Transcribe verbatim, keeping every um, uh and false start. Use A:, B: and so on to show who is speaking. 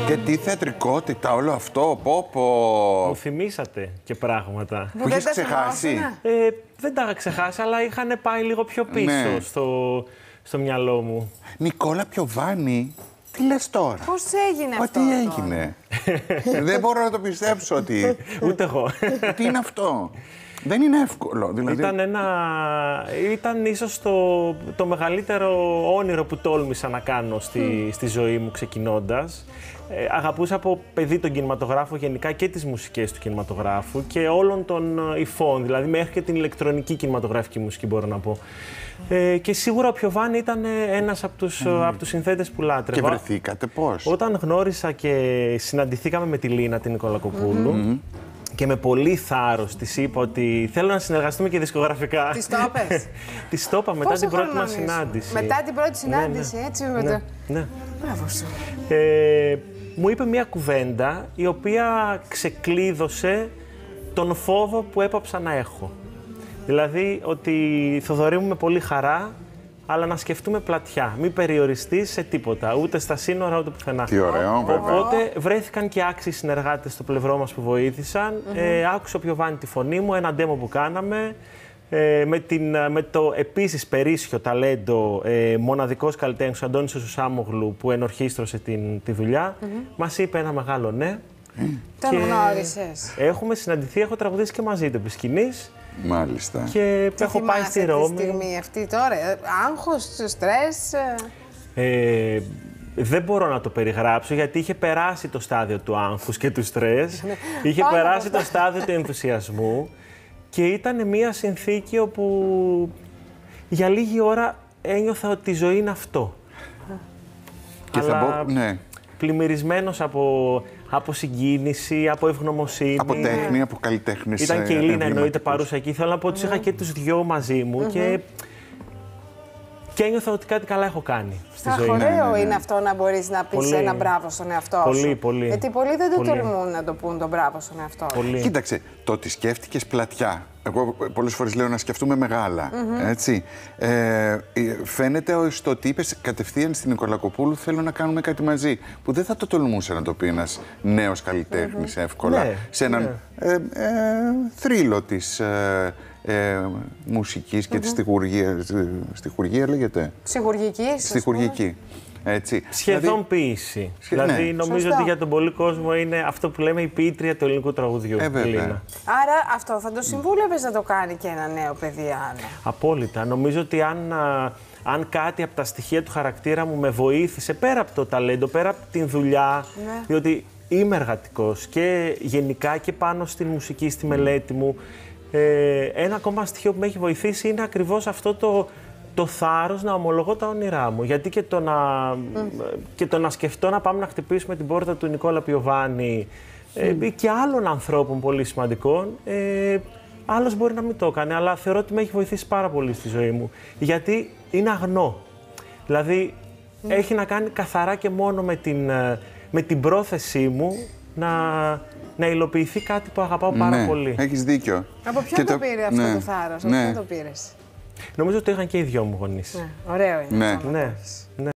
A: Και τι θεατρικότητα όλο αυτό, πω πω.
B: Μου θυμήσατε και πράγματα.
A: Που έχεις ξεχάσει.
B: Ε, δεν τα είχα ξεχάσει, αλλά είχαν πάει λίγο πιο πίσω
A: Ναι.
B: στο, στο μυαλό μου.
A: Νικόλα Πιοβάνη, τι λες τώρα?
C: Πώς έγινε
A: Μα
C: αυτό?
A: τι έγινε? Δεν μπορώ να το πιστέψω ότι...
B: Ούτε εγώ.
A: Τι είναι αυτό? Δεν είναι εύκολο. Δηλαδή...
B: Ήταν, ένα... Ήταν ίσως το... το μεγαλύτερο όνειρο που τόλμησα να κάνω στη, στη ζωή μου ξεκινώντας. Ε, αγαπούσα από παιδί τον κινηματογράφο γενικά και τις μουσικές του κινηματογράφου και όλων των υφών, δηλαδή μέχρι και την ηλεκτρονική κινηματογραφική μουσική μπορώ να πω. Ε, και σίγουρα ο Πιοβάνη ήταν ένας από τους, mm. από τους συνθέτες που λάτρευα.
A: Και βρεθήκατε πώς?
B: Όταν γνώρισα και συναντηθήκαμε με τη Λίνα την Νικολακοπούλου, mm-hmm. και με πολύ θάρρος της είπα ότι θέλω να συνεργαστούμε και δισκογραφικά.
C: Της το είπες?
B: Της το είπα μετά
C: Πόσο
B: την πρώτη μας
C: χρόνο ήσουν?
B: συνάντηση.
C: Μετά την πρώτη συνάντηση,
B: ναι, ναι.
C: έτσι
B: Ναι,
C: με το...
B: ναι.
C: Μπράβο σου.
B: Ε, μου είπε μια κουβέντα η οποία ξεκλείδωσε τον φόβο που έπαψα να έχω. Δηλαδή ότι Θοδωρή μου με πολύ χαρά, αλλά να σκεφτούμε πλατιά. Μην περιοριστείς σε τίποτα, ούτε στα σύνορα, ούτε πουθενά.
A: Τι ωραίο, βέβαια.
B: Οπότε βρέθηκαν και άξιοι συνεργάτες στο πλευρό μας που βοήθησαν. Mm-hmm. Ε, άκουσε ο Πιοβάνη τη φωνή μου, ένα demo που κάναμε. Ε, με, την, με το επίσης περίσσιο ταλέντο ε, μοναδικός καλλιτέχνης Αντώνης Σουσάμογλου που ενορχίστρωσε την, τη δουλειά, mm-hmm. μας είπε ένα μεγάλο ναι.
C: Mm. Τον γνώρισες?
B: Έχουμε συναντηθεί, έχω τραγουδήσει και μαζί του επί σκηνής.
A: Μάλιστα.
B: Και
C: τι
B: έχω πάει στη Ρώμη.
C: Τη στιγμή αυτή τώρα, άγχος, στρες.
B: Ε, δεν μπορώ να το περιγράψω γιατί είχε περάσει το στάδιο του άγχους και του στρες. Είχε περάσει το στάδιο του ενθουσιασμού και ήταν μια συνθήκη όπου για λίγη ώρα ένιωθα ότι η ζωή είναι αυτό.
A: Και
B: Αλλά
A: θα μπω, ναι.
B: πλημμυρισμένος από, από συγκίνηση, από ευγνωμοσύνη.
A: Από τέχνη, από καλλιτέχνης.
B: Ήταν και η Λίνα εννοείται παρούσα εκεί. Θέλω να πω ότι τους είχα και τους δυο μαζί μου mm-hmm. και, και ένιωθα ότι κάτι καλά έχω κάνει στη
C: Αχ,
B: ζωή μου.
C: ωραίο
A: ναι, ναι, ναι.
C: είναι αυτό να μπορείς να πεις
B: Πολύ.
C: ένα μπράβο στον εαυτό
B: Πολύ,
C: σου.
B: πολύ.
C: Γιατί πολλοί δεν το
B: Πολύ.
C: τολμούν να το πούν τον μπράβο στον εαυτό σου.
B: Πολύ.
A: Κοίταξε, το ότι σκέφτηκες πλατιά. Εγώ πολλές φορές λέω να σκεφτούμε μεγάλα. Mm-hmm. Έτσι. Ε, φαίνεται στο ότι είπες κατευθείαν στην Νικολακοπούλου θέλω να κάνουμε κάτι μαζί. Που δεν θα το τολμούσε να το πει ένας νέος καλλιτέχνης mm-hmm. εύκολα. Ναι, σε έναν ναι. ε, ε, θρύλο της ε, ε, μουσικής και mm-hmm. της στιχουργίας. Στιχουργία λέγεται.
C: Στιχουργική.
B: Στιχουργική.
A: Έτσι.
B: Σχεδόν
A: δηλαδή,
B: ποίηση.
A: Σχε...
B: Δηλαδή,
A: ναι.
B: νομίζω
C: Σωστό.
B: ότι για τον πολύ κόσμο είναι αυτό που λέμε η ποιήτρια του ελληνικού τραγουδιού.
A: Ε, βέβαια.
C: Άρα αυτό θα το συμβούλευες να το κάνει και ένα νέο παιδί, Άννα?
B: Απόλυτα. Νομίζω ότι αν, αν κάτι από τα στοιχεία του χαρακτήρα μου με βοήθησε, πέρα από το ταλέντο, πέρα από την δουλειά,
C: ναι.
B: διότι είμαι εργατικός και γενικά και πάνω στη μουσική, στη μελέτη μου, ε, ένα ακόμα στοιχείο που με έχει βοηθήσει είναι ακριβώς αυτό το το θάρρος να ομολογώ τα όνειρά μου. Γιατί και το, να, mm. και το να σκεφτώ να πάμε να χτυπήσουμε την πόρτα του Νικόλα Πιοβάνη mm. ε, και άλλων ανθρώπων πολύ σημαντικών, ε, άλλος μπορεί να μην το έκανε, αλλά θεωρώ ότι με έχει βοηθήσει πάρα πολύ στη ζωή μου. Γιατί είναι αγνό. Δηλαδή, mm. έχει να κάνει καθαρά και μόνο με την, με την πρόθεσή μου να, να υλοποιηθεί κάτι που αγαπάω πάρα
A: ναι,
B: πολύ.
A: Έχεις δίκιο.
C: Από ποιον το πήρε αυτό ναι. το θάρρος, από
A: ναι.
C: ποιον το πήρες?
B: Νομίζω ότι το είχαν και οι δυο μου γονείς.
C: Ναι, ωραίο είναι.
A: Ναι.
B: Ναι. Ναι.